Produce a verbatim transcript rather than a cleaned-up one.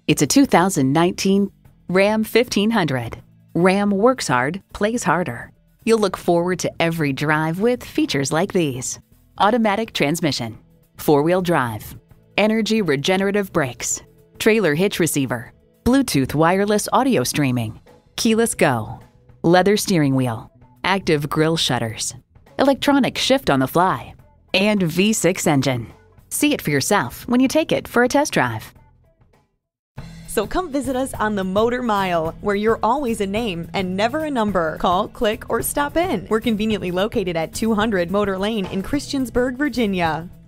It's a two thousand nineteen Ram fifteen hundred. Ram works hard, plays harder. You'll look forward to every drive with features like these: automatic transmission, four-wheel drive, energy regenerative brakes, trailer hitch receiver, Bluetooth wireless audio streaming, keyless go, leather steering wheel, active grille shutters, electronic shift on the fly, and V six engine. See it for yourself when you take it for a test drive. So come visit us on the Motor Mile, where you're always a name and never a number. Call, click, or stop in. We're conveniently located at two hundred Motor Lane in Christiansburg, Virginia.